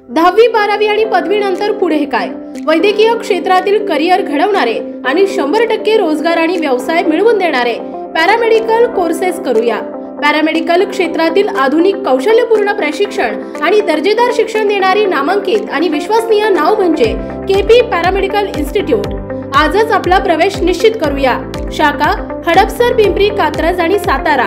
10वी 12वी आणि पदवीनंतर पुढे काय? वैद्यकीय क्षेत्रातील करिअर घडवणारे आणि 100% रोजगार आणि व्यवसाय मिळवून देणारे पॅरामेडिकल कोर्सेस करूया। पॅरामेडिकल क्षेत्रातील आधुनिक कौशल्यपूर्ण प्रशिक्षण आणि दर्जेदार शिक्षण देणारी नामांकित आणि विश्वसनीय नाव म्हणजे केपी पॅरामेडिकल इन्स्टिट्यूट। आजच आपला प्रवेश निश्चित करूया। शाखा हडपसर, पिंपरी, कात्रज आणि सातारा।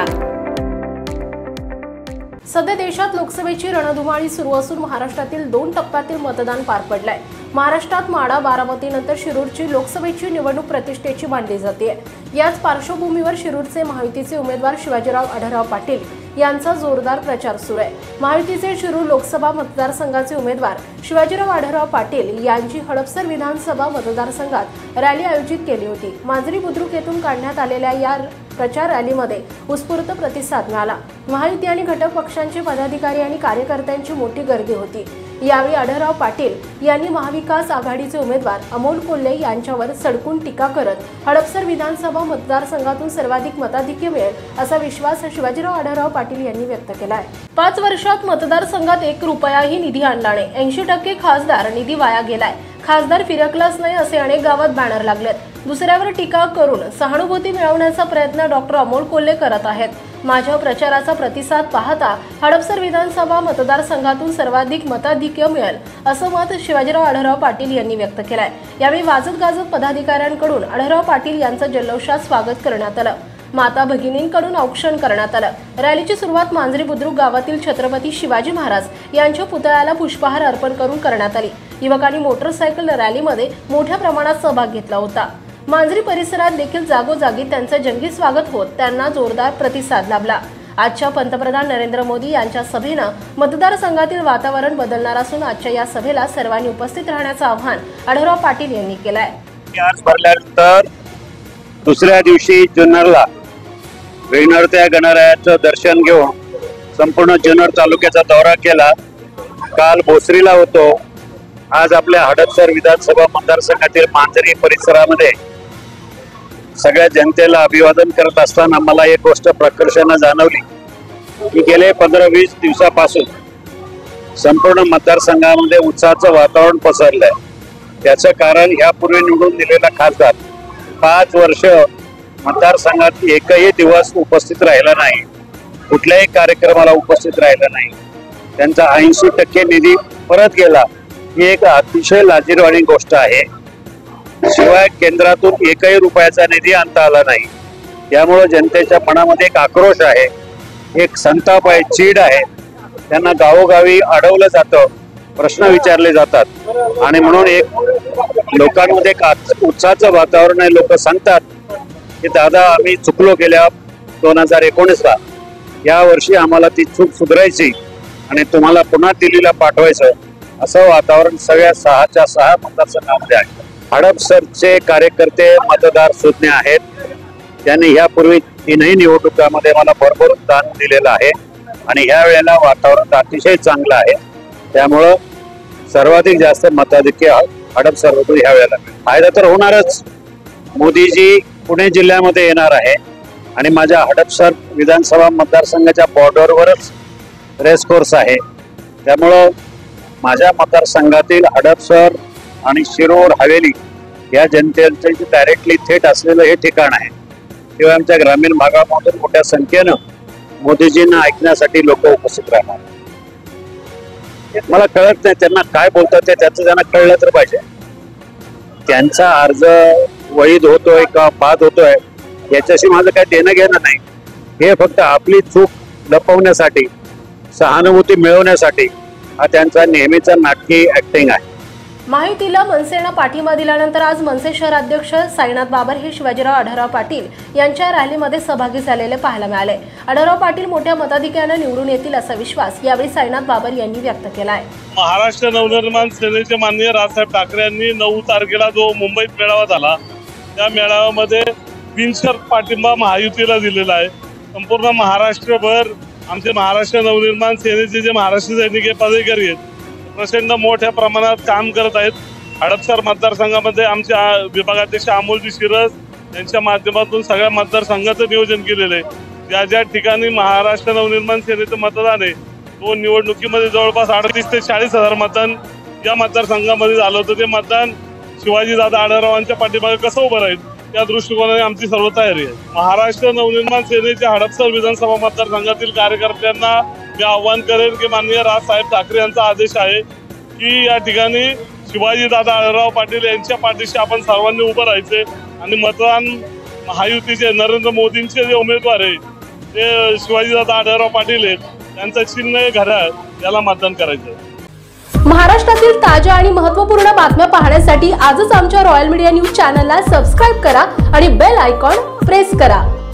सध्या देशात लोकसभेची रणधुमाळी सुरू असून महाराष्ट्रातील 2 टप्प्यातील मतदान पार पडलंय। महाराष्ट्रात माढा, बारामतीनंतर शिरूरची लोकसभेची निवडणूक प्रतिष्ठेची मानली जाते। याच पार्श्वभूमीवर शिरूरचे महायुतीचे उमेदवार शिवाजीराव आढळराव पाटील यांचा जोरदार प्रचार सुरू आहे। महायुतीचे शिरूर लोकसभा मतदारसंघाचे उमेदवार शिवाजीराव आढळराव पाटील यांची हडपसर विधानसभा मतदारसंघात रॅली आयोजित केली होती। मांजरी बुद्रुक येथून काढण्यात आलेल्या या प्रचार रॅलीमध्ये उत्स्फूर्त प्रतिसाद मिळाला। महायुती आणि घटक पक्षांचे पदाधिकारी आणि कार्यकर्त्यांची मोठी गर्दी होती। यावेळी आढळराव पाटील यांनी महाविकास आघाडीचे उमेदवार अमोल कोल्हे यांच्यावर सडकून टीका करत हडपसर विधानसभा मतदारसंघातून सर्वाधिक मताधिक्य मिळेल असा विश्वास शिवाजीराव आढळराव पाटील यांनी व्यक्त केला आहे। 5 वर्षात मतदारसंघात 1 रुपयाही निधी आणला नाही। 80% खासदार निधी वाया गेलाय। खासदार फिरकलाच नाही असे अनेक गावात बॅनर लागलेत। दुसऱ्यावर टीका करून सहानुभूती मिळवण्याचा प्रयत्न डॉक्टर अमोल कोल्हे करत आहेत। माझ्या प्रचाराचा प्रतिसाद पाहता हडपसर विधानसभा मतदारसंघातूून सर्वाधिक मताधिक्य मिळेल असं मत शिवाजीराव आढळराव पाटील यांनी व्यक्त केलंय। यावेळी वाजत गाजत पदाधिकाऱ्यांकडून आढळराव पाटील यांचं जल्लोषात स्वागत करण्यात आलं। माता भगिनींकडून औक्षण करण्यात आलं। रॅलीची सुरुवात मांजरी बुद्रुक गावातील छत्रपती शिवाजी महाराज यांच्या पुतळ्याला पुष्पहार अर्पण करून करण्यात आली। युवकांनी मोटरसायकल रॅलीमध्ये मोठ्या प्रमाणात सहभाग घेतला होता। मांजरी परिसरात देखील जागोजागी त्यांचे जंगी स्वागत होत त्यांना जोरदार प्रतिसाद लाभला। आजच्या पंतप्रधान नरेंद्र मोदी यांच्या सभेनं मतदारसंघातील वातावरण बदलणार असून आजच्या या सभेला सर्वांनी उपस्थित राहण्याचं आवाहन आढळराव पाटील यांनी केलं आहे। आज भरल्यानंतर दुसऱ्या दिवशी जुन्नरला वेणरत्या गणरायाचं दर्शन घेऊन संपूर्ण जुन्नर तालुक्याचा दौरा केला। काल भोसरीला होतो। आज आपल्या हडपसर विधानसभा मतदारसंघातील मांजरी परिसरामध्ये सगळ्या जनतेला अभिवादन करत असताना मला एक गोष्ट प्रकर्षाने जाणवली की गेले 15-20 दिवसापासून संपूर्ण मतदारसंघामध्ये उत्साहाचं वातावरण पसरलंय। त्याचं कारण यापूर्वी निवडून दिलेला खासदार 5 वर्ष मतदारसंघात एकही दिवस उपस्थित राहिला नाही, कुठल्याही कार्यक्रमाला उपस्थित राहिला नाही। त्यांचा 80% निधी परत गेला ही एक अतिशय लाजिरवाणी गोष्ट आहे। शिवाय केंद्रातून एकही रुपयाचा निधी आणता आला नाही। त्यामुळे जनतेच्या मनामध्ये एक आक्रोश आहे, एक संताप आहे, चीड आहे। त्यांना गावोगावी अडवलं जातं, प्रश्न विचारले जातात आणि म्हणून एक लोकांमध्ये एक उत्साहाचं वातावरण आहे। लोक सांगतात की दादा आम्ही चुकलो गेल्या 2019ला, या वर्षी आम्हाला ती चूक सुधारायची आणि तुम्हाला पुन्हा दिल्लीला पाठवायचं असं वातावरण सगळ्या 6च्या 6 मतदारसंघामध्ये आहे। हडपसरचे कार्यकर्ते मतदार सुज्ञ आहेत। त्यांनी यापूर्वी 3ही निवडणुकांमध्ये मला भरभरून दान दिलेलं आहे आणि ह्या वेळेला वातावरण अतिशय चांगलं आहे। त्यामुळं सर्वाधिक जास्त मताधिक्य हडपसरमधून ह्या वेळेला फायदा तर होणारच। मोदीजी पुणे जिल्ह्यामध्ये येणार आहे आणि माझ्या हडपसर विधानसभा मतदारसंघाच्या बॉर्डरवरच रेस कोर्स आहे। त्यामुळं माझ्या मतदारसंघातील हडपसर आणि शिरूर हवेली या जनतेचे डायरेक्टली थेट असलेलं हे ठिकाण आहे। शिवाय आमच्या ग्रामीण भागामधून मोठ्या संख्येनं मोदीजींना ऐकण्यासाठी लोक उपस्थित राहणार। मला कळत नाही त्यांना काय बोलतात ते, त्याचं त्यांना कळलं तर पाहिजे। त्यांचा अर्ज वैध होतोय का बाद होतोय याच्याशी माझं काय देणं घेणं नाही। हे फक्त आपली चूक लपवण्यासाठी, सहानुभूती मिळवण्यासाठी हा त्यांचा नेहमीचा नाटकी ऍक्टिंग आहे। महायुतीला मनसेनं पाठिंबा दिल्यानंतर आज मनसे शहराध्यक्ष साईनाथ बाबर हे शिवाजीराव आढळराव पाटील यांच्या रॅलीमध्ये सहभागी झालेले पाहायला मिळाले। आढळराव पाटील मोठ्या मताधिक्याने निवडून येतील असा विश्वास यावेळी साईनाथ बाबर यांनी व्यक्त केला आहे। महाराष्ट्र नवनिर्माण सेनेचे माननीय राजसाहेब ठाकरे यांनी 9 तारखेला जो मुंबईत मेळावा झाला त्या मेळाव्यामध्ये बिनशर्त पाठिंबा महायुतीला दिलेला आहे। संपूर्ण महाराष्ट्रभर आमचे महाराष्ट्र नवनिर्माण सेनेचे जे महाराष्ट्र सैनिक पदाधिकारी आहेत प्रचंड मोठ्या प्रमाणात काम करत आहेत। हडपसर मतदारसंघामध्ये आमच्या विभागाध्यक्ष अमोलजी शिरस यांच्या माध्यमातून सगळ्या मतदारसंघाचं नियोजन केलेलं आहे। ज्या ज्या ठिकाणी महाराष्ट्र नवनिर्माण सेनेचं मतदान आहे तो निवडणुकीमध्ये जवळपास 38 ते 40 हजार मतदान या मतदारसंघामध्ये झालं होतं. ते मतदान शिवाजीदादा आढळरावांच्या पाठीमागे कसं उभं राहील त्या दृष्टिकोनाने आमची सर्व तयारी आहे. महाराष्ट्र नवनिर्माण सेनेच्या हडपसर विधानसभा मतदारसंघातील कार्यकर्त्यांना मी आव्हान करेन की माननीय राजसाहेब ठाकरे यांचा आदेश आहे की या ठिकाणी शिवाजीदादा आढळराव पाटील यांच्या पाठीशी आपण सर्वांनी उभं राहायचे आणि मतदान महायुतीचे नरेंद्र मोदींचे जे उमेदवार आहे ते शिवाजीदादा आढळराव पाटील आहेत, त्यांचं चिन्ह आहे घड्याळ, याला मतदान करायचं. महाराष्ट्रातील ताज्या आणि महत्त्वपूर्ण बातम्या पाहण्यासाठी आजच आमच्या रॉयल मीडिया न्यूज चॅनलला सबस्क्राईब करा आणि बेल आयकॉन प्रेस करा.